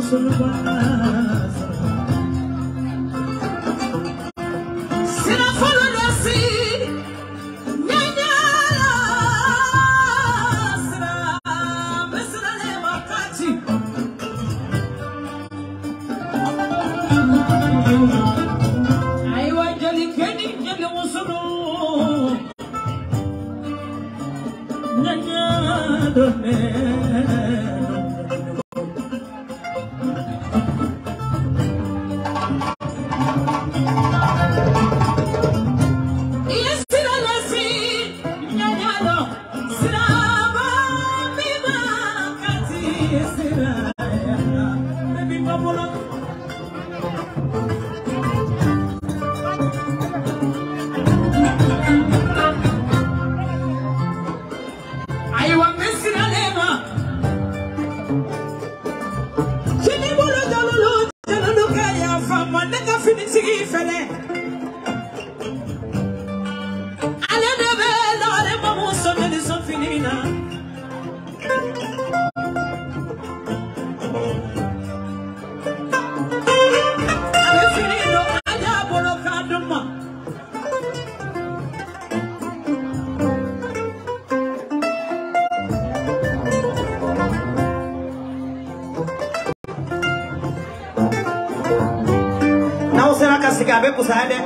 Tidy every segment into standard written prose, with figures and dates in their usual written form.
Gabe kusade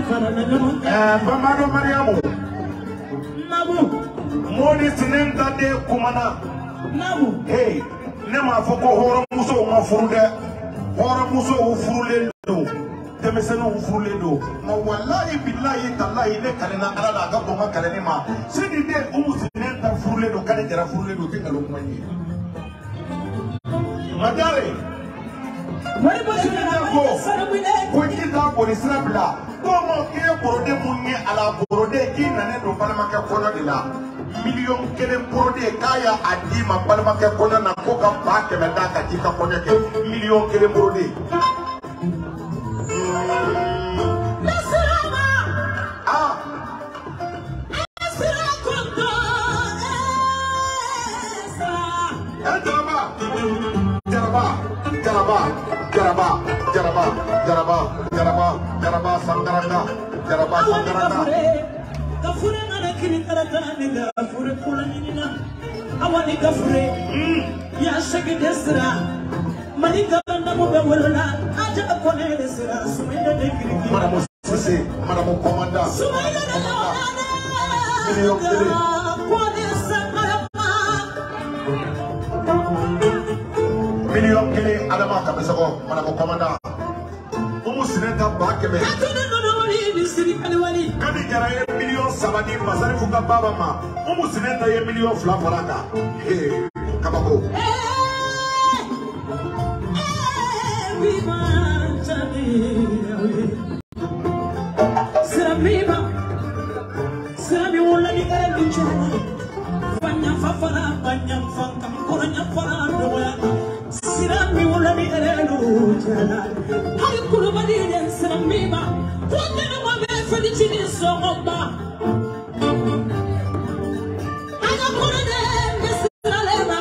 Bamado Mariamo. Nabu. Moni sinenta de kumana. Nabu. Hey, nema foko horo muso ma furude. Horo muso ufurule do. Temeseno ufurule do. Ma wallahi billahi tallahi ne kalena ala ga bonga kalene ma. Sidi de sinenta furule do kale jara furule do tingalo kumani. Madare. Wari bashina ko. Ko kita ko nisrabla. Como que borode munni ala borode ki nane do palma ka kono de la. Million kele borode kaya adima palma ka kono na ko ka ba ke meta ka tika kono ke million kele borode. Ah. Jaraba Sangaranda. Kafure ngana kini karatana ninga kafure kula nina awani kafure ya shagi desra maninga banda mo be wala aja akone desra sumayda de kiri madame Sise madame commanda sumayda de million kili adama kabesako madame commanda umu sineta bakebe kadi jara ye million sabadi masari fuka baba ma umu sineta ye million fla faraka kabako Sirami wala ni kaya bichana fanya fafara fanya fakam koranya fara doya Sirami wala ni kaya luchana hari kurubani den sirami ba tuande na mame fadi chini songomba ana korane mesralema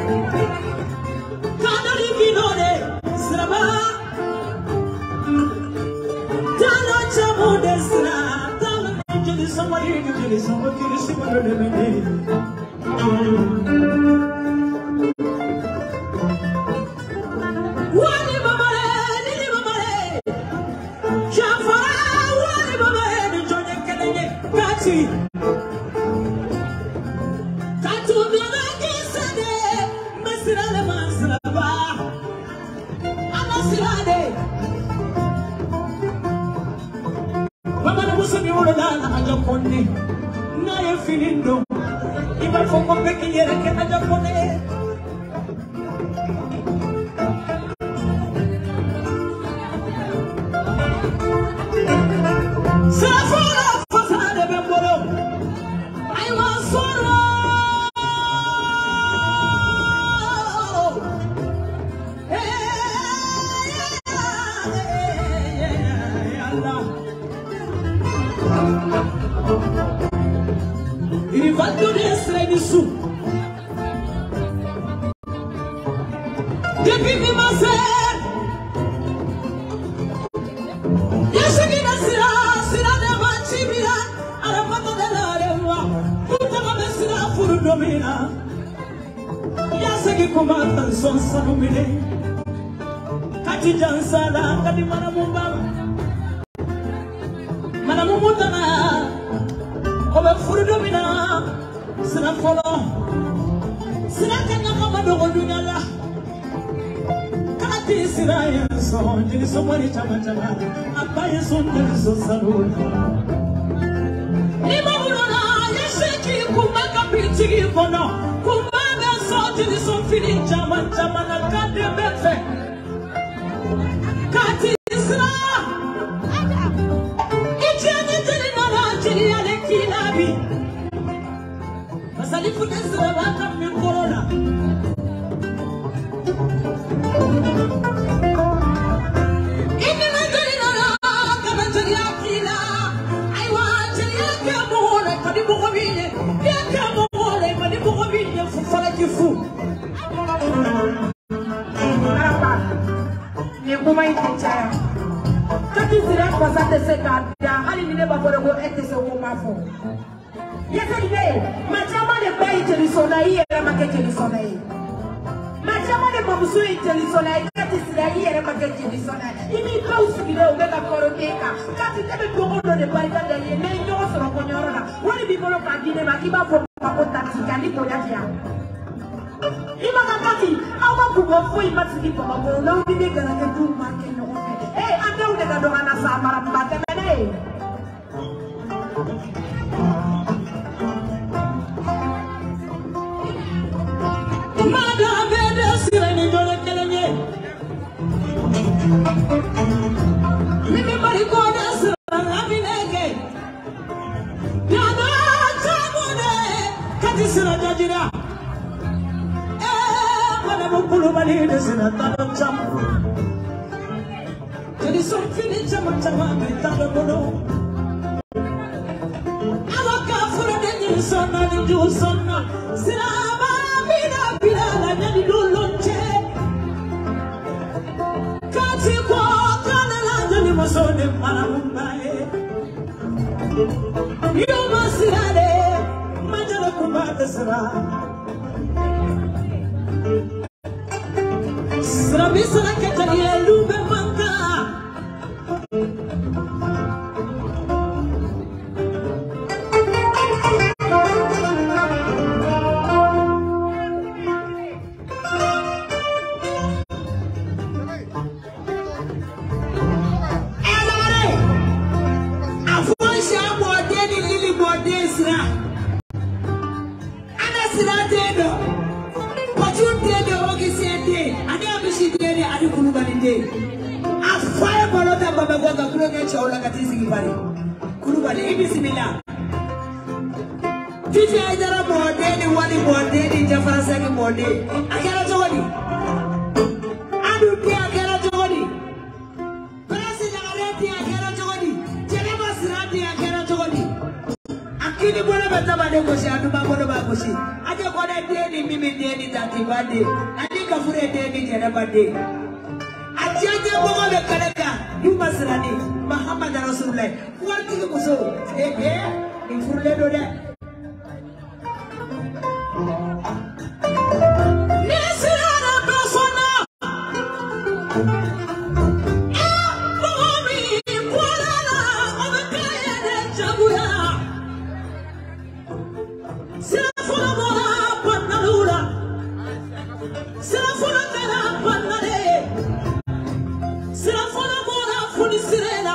kadari kinore siraba tano chamu desra somebody na ye finindo iba foko peki yere ke na japone safara fasade bembolo I was solo il va donner un sous. Depuis que ma sœur, je suis qui n'a sira de ma chimia, à la pâte de la revoa, pour te ramasser la foule domina. Il y a ceux qui combattent son sanomine. Kati Jansala, Kati Manamumba, Manamumutana. Obe furu domina sina folo sina kanya kama dogo dunyala kati sina yeso jini somari chama chama abaye sondeli so salula ni mabulona yeshiki kumaka pitigi kono kumanga so jini so fini chama chama na kati befe kati sina ichani jini nana jini ale kilabi masali funesra baka mikorola ini najari nana kama jari akila aiwa jari akamuone kadi bukobine yakamuone kadi bukobine fufala kifu arapa ni kuma itachaya kati sira kwa sate sekada hali ni neba bora go etese wo mafo yese ide machama de bai telisona hii na make telisona hii siamo le babusue intellisonai, kati sirai ere mageti intellisonai. Imi kausu gide omega koroteka. Kati tebe tomono de baita de ye ne nyo soro konyorona. Wani bibolo kandine makiba fo pakota tikali koyakia. Ima kakati, awa kubo fo imatiki pama ko na ubide gara ke tu marke no. Eh, ande ude ga dongana samara mbate mene. Mimi marikoda sura binege yana chamune kati sura jajira mana mukulu bali de sura tano chamu jadi somfini chama chama mitalo bono awaka fura de sona ni ju sona sira ba bina bina la ni lulonche Masone para mumbae, yo masirade, majalo kumbate sera. Sera bisara ketariye lube manka. Kulubali bismillah Titi aidara modeni wali modeni jafara sagi modeni akara jodi adu ti akara jodi presi nagareti akara jodi jerema sirati akara jodi akini bona betaba de koshi adu ba bona ba koshi aje kona deni mimi deni tatibade adi kafure deni jereba de ajaje bogo le kaleka yuma sirani Muhammad Rasulullah warti ko so infurle do de nesira persona bomi kwala obekaya de jabuya sira fona mora panalura sira fona tera panale sira fona mora funi sirena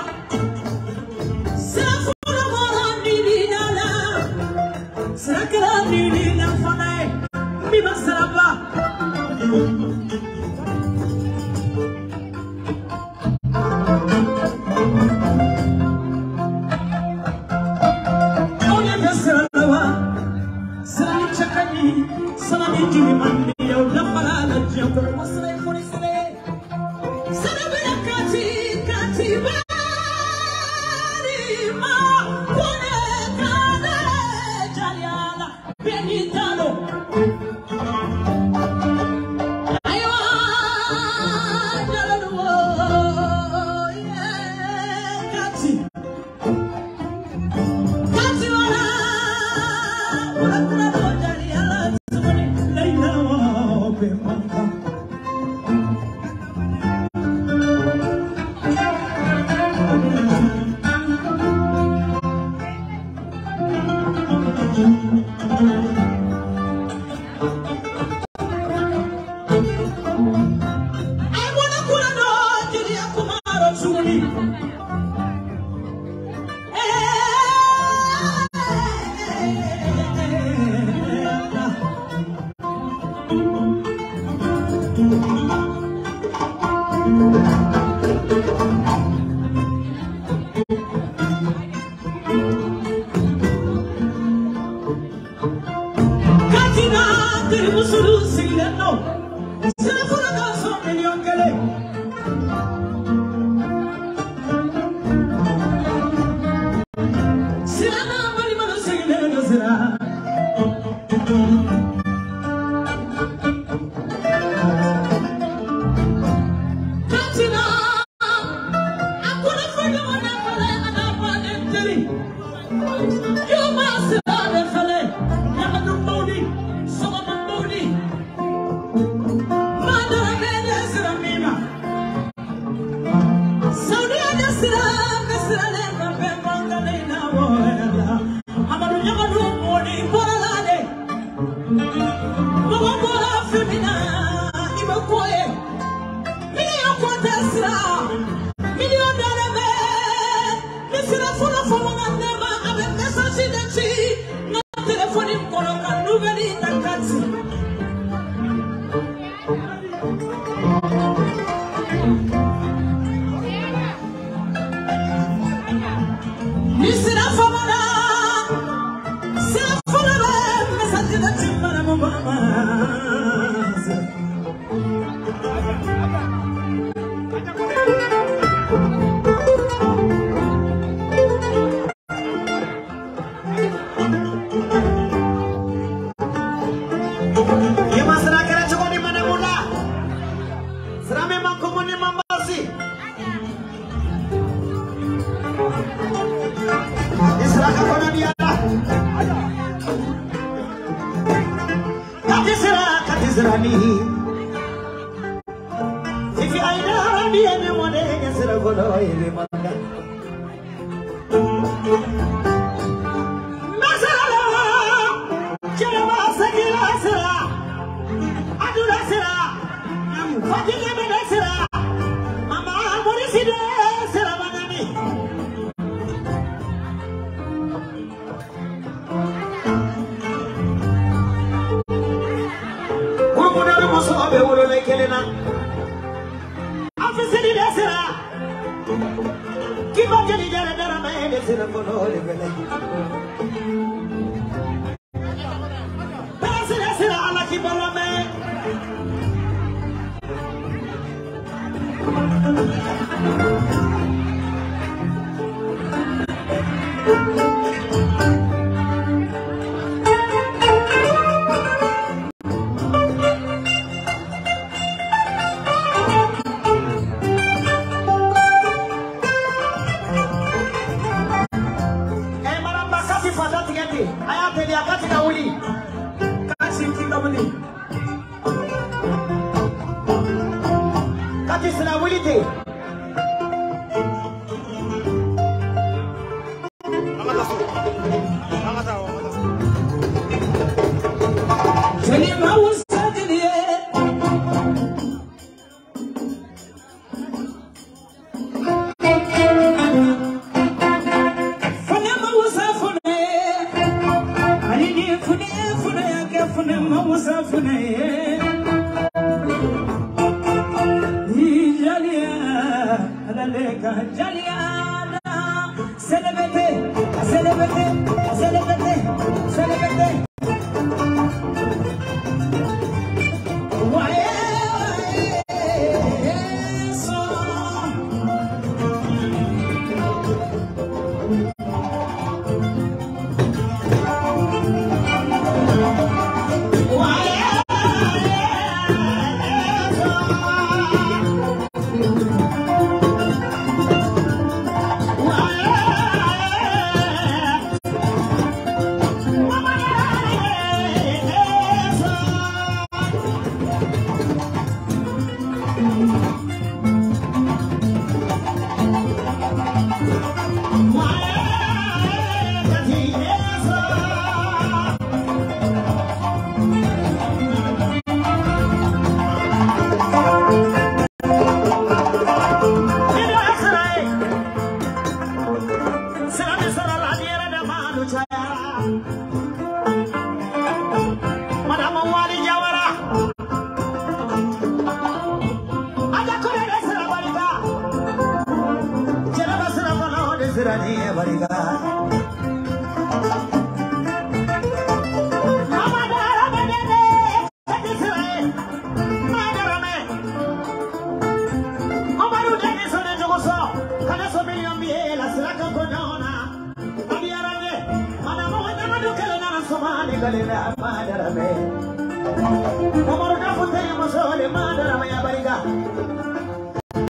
Madara me,